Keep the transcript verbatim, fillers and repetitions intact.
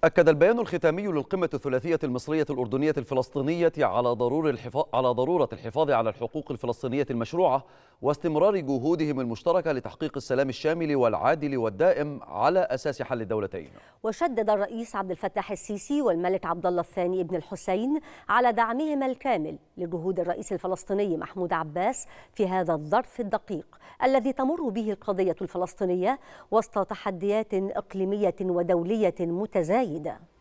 أكد البيان الختامي للقمة الثلاثية المصرية الأردنية الفلسطينية على ضرورة الحفاظ على ضرورة الحفاظ على الحقوق الفلسطينية المشروعة واستمرار جهودهم المشتركة لتحقيق السلام الشامل والعادل والدائم على أساس حل الدولتين. وشدد الرئيس عبد الفتاح السيسي والملك عبد الله الثاني ابن الحسين على دعمهما الكامل لجهود الرئيس الفلسطيني محمود عباس في هذا الظرف الدقيق الذي تمر به القضية الفلسطينية وسط تحديات إقليمية ودولية متزايدة.